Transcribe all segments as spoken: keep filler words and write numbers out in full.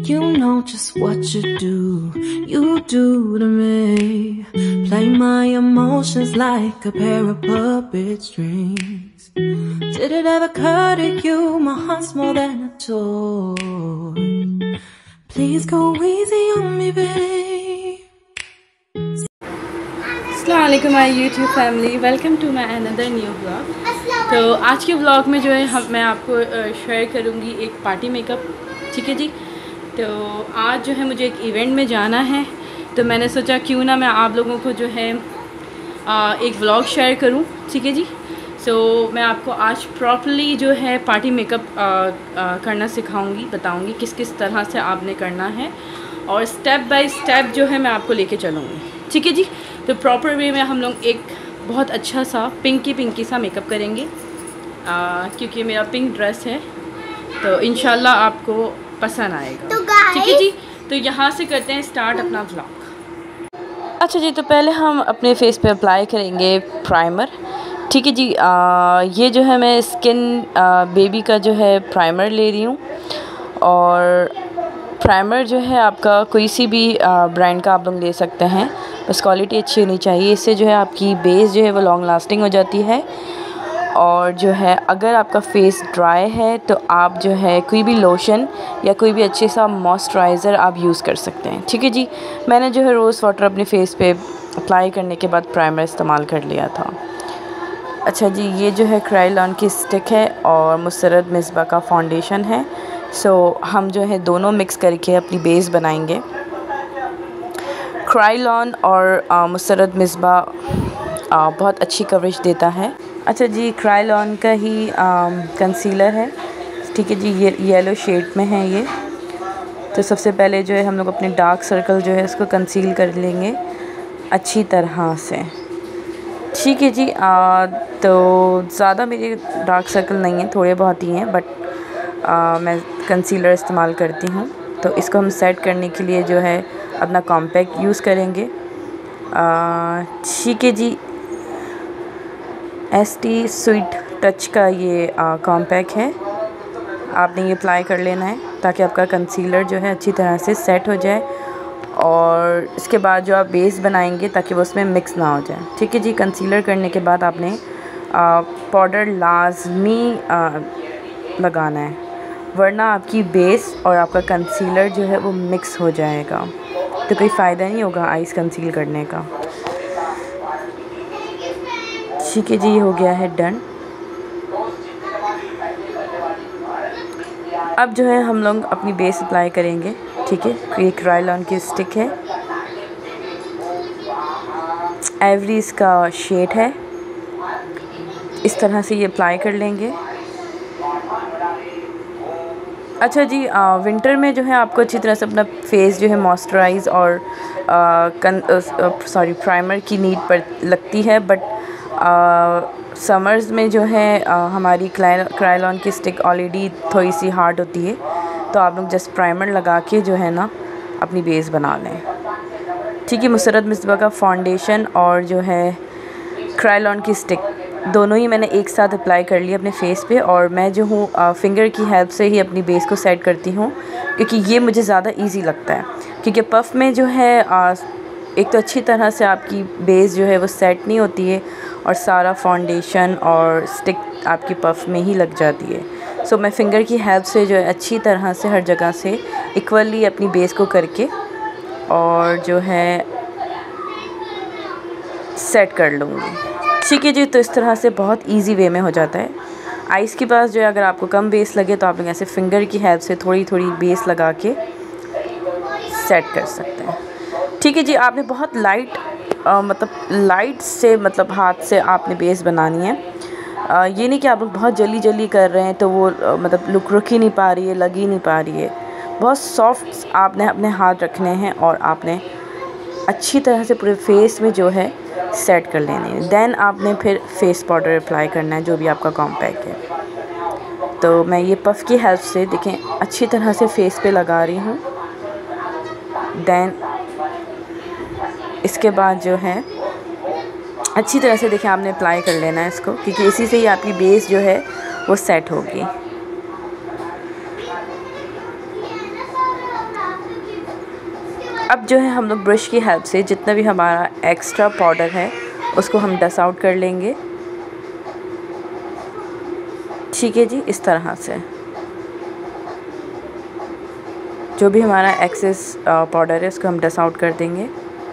You know just what you do, you do to me. Play my emotions like a pair of puppet strings. Did it ever occur to you my heart's more than a toy? Please go easy on me, babe. अस्सलाम वालेकुम my YouTube family, welcome to my another new vlog. तो आज के vlog में जो है हम मैं आपको शेयर करूँगी एक पार्टी मेकअप, ठीक है जी। तो आज जो है मुझे एक इवेंट में जाना है, तो मैंने सोचा क्यों ना मैं आप लोगों को जो है आ, एक व्लॉग शेयर करूँ, ठीक है जी। सो so, मैं आपको आज प्रॉपर्ली जो है पार्टी मेकअप करना सिखाऊंगी, बताऊंगी किस किस तरह से आपने करना है और स्टेप बाय स्टेप जो है मैं आपको लेके चलूँगी, ठीक है जी। तो प्रॉपर वे में हम लोग एक बहुत अच्छा सा पिंकी पिंकी सा मेकअप करेंगे, आ, क्योंकि मेरा पिंक ड्रेस है, तो इंशाल्लाह आपको पसंद आएगा, तो ठीक है जी। तो यहाँ से करते हैं स्टार्ट अपना व्लॉग। अच्छा जी, तो पहले हम अपने फेस पे अप्लाई करेंगे प्राइमर, ठीक है जी। आ, ये जो है मैं स्किन आ, बेबी का जो है प्राइमर ले रही हूँ, और प्राइमर जो है आपका कोई सी भी ब्रांड का आप लोग ले सकते हैं, बस क्वालिटी अच्छी होनी चाहिए। इससे जो है आपकी बेस जो है वो लॉन्ग लास्टिंग हो जाती है। और जो है अगर आपका फेस ड्राई है तो आप जो है कोई भी लोशन या कोई भी अच्छे सा मॉइस्चराइज़र आप यूज़ कर सकते हैं, ठीक है जी। मैंने जो है रोज़ वाटर अपने फेस पे अप्लाई करने के बाद प्राइमर इस्तेमाल कर लिया था। अच्छा जी, ये जो है क्रायोलॉन की स्टिक है और मुसर्रत मिसबा का फाउंडेशन है। सो हम जो है दोनों मिक्स करके अपनी बेस बनाएंगे। क्रायोलॉन और मुसर्रत मिसबा बहुत अच्छी कवरेज देता है। अच्छा जी, क्रायोलॉन का ही कंसीलर है, ठीक है जी। ये येलो शेड में है ये। तो सबसे पहले जो है हम लोग अपने डार्क सर्कल जो है उसको कंसील कर लेंगे अच्छी तरह से, ठीक है जी। आ, तो ज़्यादा मेरे डार्क सर्कल नहीं है, थोड़े बहुत ही हैं, बट आ, मैं कंसीलर इस्तेमाल करती हूँ। तो इसको हम सेट करने के लिए जो है अपना कॉम्पैक्ट यूज़ करेंगे, ठीक है जी। एस टी स्वीट टच का ये कॉम्पैक्ट है, आपने ये अप्लाई कर लेना है ताकि आपका कंसीलर जो है अच्छी तरह से सेट हो जाए। और इसके बाद जो आप बेस बनाएंगे ताकि वो उसमें मिक्स ना हो जाए, ठीक है जी। कंसीलर करने के बाद आपने पाउडर लाजमी लगाना है, वरना आपकी बेस और आपका कंसीलर जो है वो मिक्स हो जाएगा, तो कोई फ़ायदा नहीं होगा आइस कंसील करने का, ठीक है जी। ये हो गया है डन। अब जो है हम लोग अपनी बेस अप्लाई करेंगे, ठीक है। ये क्रायोलॉन की स्टिक है, एवरी इसका शेड है, इस तरह से ये अप्लाई कर लेंगे। अच्छा जी, आ, विंटर में जो है आपको अच्छी तरह से अपना फेस जो है मॉइस्चराइज़ और सॉरी प्राइमर की नीड पर लगती है, बट समर्स में जो है आ, हमारी क्रायोलॉन की स्टिक ऑलरेडी थोड़ी सी हार्ड होती है, तो आप लोग जस्ट प्राइमर लगा के जो है ना अपनी बेस बना लें, ठीक है। मुसर्रत मिसबा का फाउंडेशन और जो है क्रायोलॉन की स्टिक दोनों ही मैंने एक साथ अप्लाई कर लिया अपने फेस पे, और मैं जो हूँ फिंगर की हेल्प से ही अपनी बेस को सेट करती हूँ, क्योंकि ये मुझे ज़्यादा इजी लगता है। क्योंकि पफ़ में जो है आ, एक तो अच्छी तरह से आपकी बेस जो है वो सेट नहीं होती है, और सारा फाउंडेशन और स्टिक आपकी पफ़ में ही लग जाती है। सो मैं फ़िंगर की हेल्प से जो है अच्छी तरह से हर जगह से इक्वली अपनी बेस को करके और जो है सेट कर लूँगी, ठीक है जी। तो इस तरह से बहुत इजी वे में हो जाता है। आइस के पास जो है अगर आपको कम बेस लगे तो आप लोग ऐसे फ़िंगर की हेल्प से थोड़ी थोड़ी बेस लगा के सेट कर सकते हैं, ठीक है जी। आपने बहुत लाइट आ, मतलब लाइट से मतलब हाथ से आपने बेस बनानी है। आ, ये नहीं कि आप लोग बहुत जल्दी जल्दी कर रहे हैं तो वो आ, मतलब लुक रुक ही नहीं पा रही है, लग ही नहीं पा रही है। बहुत सॉफ्ट आपने अपने हाथ रखने हैं और आपने अच्छी तरह से पूरे फेस में जो है सेट कर लेने हैं। देन आपने फिर फेस पाउडर अप्लाई करना है, जो भी आपका कॉम्पैक्ट है। तो मैं ये पफ़ की हेल्प से देखें अच्छी तरह से फेस पे लगा रही हूँ। देन इसके बाद जो है अच्छी तरह से देखें आपने अप्लाई कर लेना है इसको, क्योंकि इसी से ही आपकी बेस जो है वो सेट होगी। अब जो है हम लोग ब्रश की हेल्प से जितना भी हमारा एक्स्ट्रा पाउडर है उसको हम डस्ट आउट कर लेंगे। ठीक है जी, इस तरह से जो भी हमारा एक्सेस पाउडर है उसको हम डस्ट आउट कर देंगे।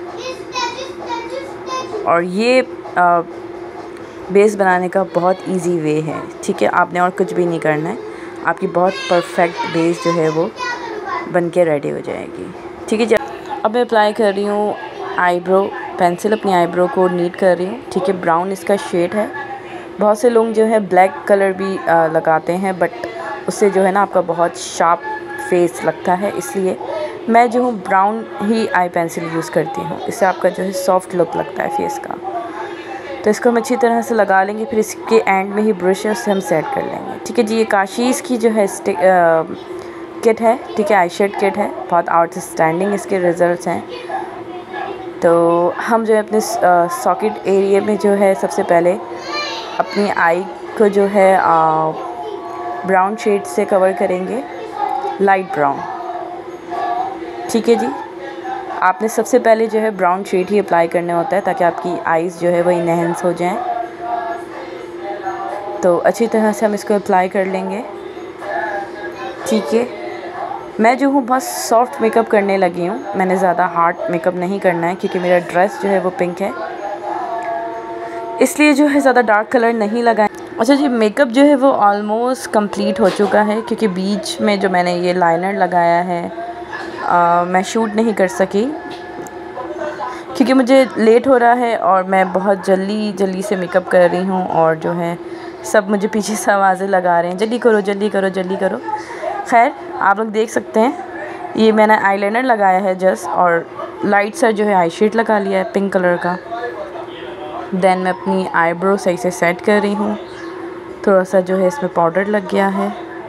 और ये आ, बेस बनाने का बहुत इजी वे है। ठीक है, आपने और कुछ भी नहीं करना है, आपकी बहुत परफेक्ट बेस जो है वो बन के रेडी हो जाएगी। ठीक है जी, अब मैं अप्लाई कर रही हूँ आईब्रो पेंसिल, अपनी आईब्रो को नीट कर रही हूँ। ठीक है, ब्राउन इसका शेड है। बहुत से लोग जो है ब्लैक कलर भी आ, लगाते हैं, बट उससे जो है ना आपका बहुत शार्प फेस लगता है, इसलिए मैं जो हूँ ब्राउन ही आई पेंसिल यूज़ करती हूँ। इससे आपका जो है सॉफ्ट लुक लगता है फेस का। तो इसको हम अच्छी तरह से लगा लेंगे, फिर इसके एंड में ही ब्रश है उससे हम सेट कर लेंगे। ठीक है जी, ये काशीज़ की जो है स्टिक किट है। ठीक है, आई शेड किट है, बहुत आउटस्टैंडिंग इसके रिज़ल्ट्स हैं। तो हम जो है अपने सॉकेट एरिया में जो है सबसे पहले अपनी आई को जो है ब्राउन शेड से कवर करेंगे, लाइट ब्राउन। ठीक है जी, आपने सबसे पहले जो है ब्राउन शेड ही अप्लाई करना होता है ताकि आपकी आईज़ जो है वो इनहेंस हो जाएं। तो अच्छी तरह से हम इसको अप्लाई कर लेंगे। ठीक है, मैं जो हूँ बहुत सॉफ्ट मेकअप करने लगी हूँ, मैंने ज़्यादा हार्ड मेकअप नहीं करना है क्योंकि मेरा ड्रेस जो है वो पिंक है, इसलिए जो है ज़्यादा डार्क कलर नहीं लगाएं। अच्छा जी, मेकअप जो है वो ऑलमोस्ट कंप्लीट हो चुका है क्योंकि बीच में जो मैंने ये लाइनर लगाया है आ, मैं शूट नहीं कर सकी क्योंकि मुझे लेट हो रहा है और मैं बहुत जल्दी जल्दी से मेकअप कर रही हूँ और जो है सब मुझे पीछे से आवाज़ें लगा रहे हैं, जल्दी करो जल्दी करो जल्दी करो। खैर, आप लोग देख सकते हैं ये मैंने आईलाइनर लगाया है जस्ट, और लाइट सा जो है आई शेड लगा लिया है पिंक कलर का। देन मैं अपनी आईब्रो सही से सेट कर रही हूँ, थोड़ा सा जो है इसमें पाउडर लग गया है।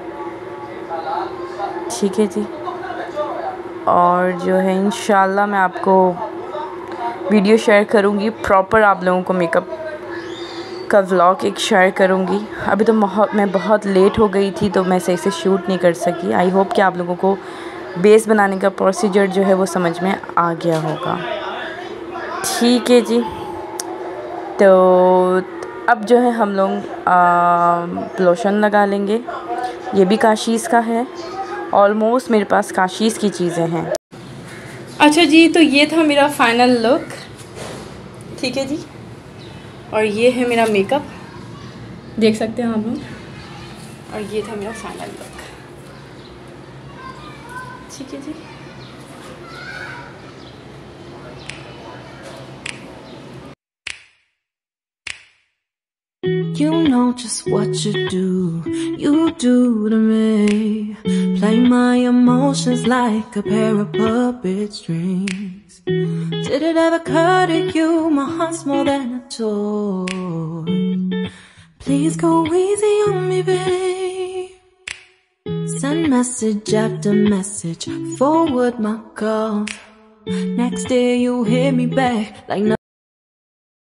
ठीक है जी, और जो है इंशाल्लाह मैं आपको वीडियो शेयर करूँगी, प्रॉपर आप लोगों को मेकअप का व्लॉग एक शेयर करूँगी। अभी तो मैं बहुत लेट हो गई थी तो मैं सही से शूट नहीं कर सकी। आई होप कि आप लोगों को बेस बनाने का प्रोसीजर जो है वो समझ में आ गया होगा। ठीक है जी, तो अब जो है हम लोग लोशन लगा लेंगे। ये भी काशीज़ का है, ऑलमोस्ट मेरे पास काशीज़ की चीज़ें हैं। अच्छा जी, तो ये था मेरा फाइनल लुक। ठीक है जी, और ये है मेरा मेकअप, देख सकते हैं आप लोग, और ये था मेरा फाइनल लुक। ठीक है जी, You know just what you do, you do to me. Play my emotions like a pair of puppet strings. Did it ever occur to you my heart's more than a toy? Please go easy on me, babe. Send message after message, forward my calls. Next day you hit me back like nothing.